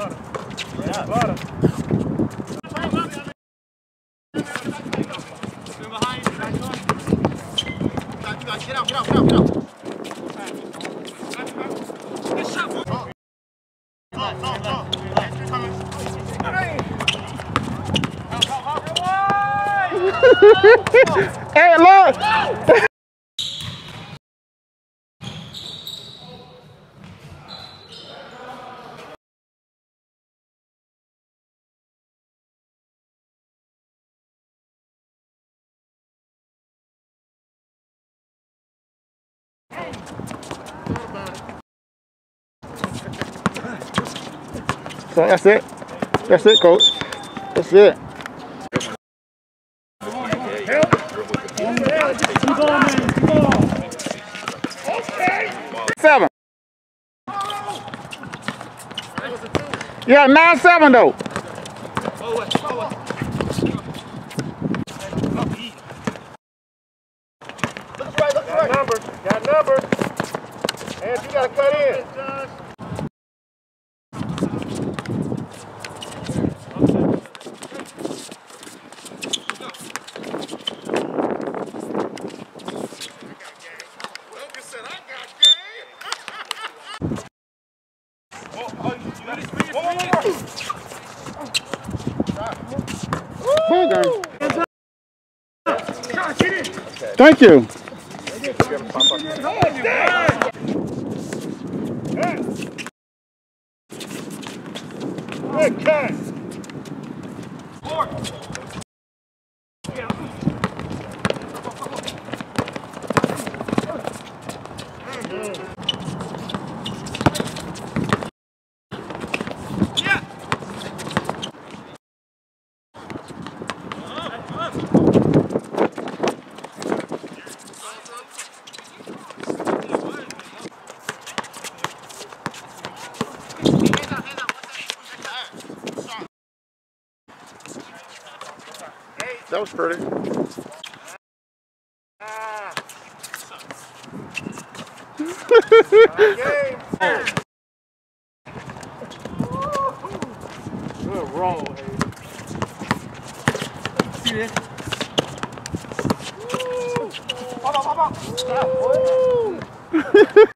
Get out. Good shot, boy. Hey, look! So that's it. That's it, coach. That's it. Seven. Yeah, 9-7 though. Look right. Got numbers. And you gotta cut in. Thank you. Good cut. That was pretty. Good roll, see this? Hold on. Stop, boy.